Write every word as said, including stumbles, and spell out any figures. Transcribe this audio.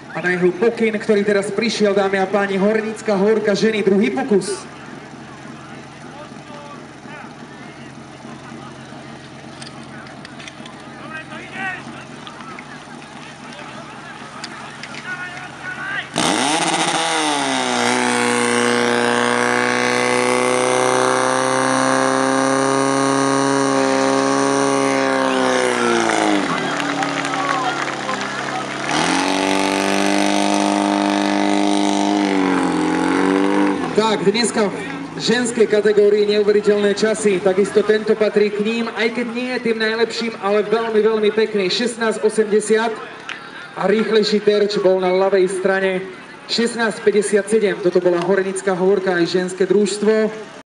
A na jeho pokyn, ktorý teraz prišiel, dámy a páni, Horenická hórka ženy, druhý pokus. Tak, dneska v ženskej kategórii neuveriteľné časy, takisto tento patrí k ním, aj keď nie je tým najlepším, ale veľmi, veľmi pekný. šestnásť osemdesiat a rýchlejší terč bol na ľavej strane šestnásť päťdesiatsedem. Toto bola Horenická hórka aj ženské družstvo.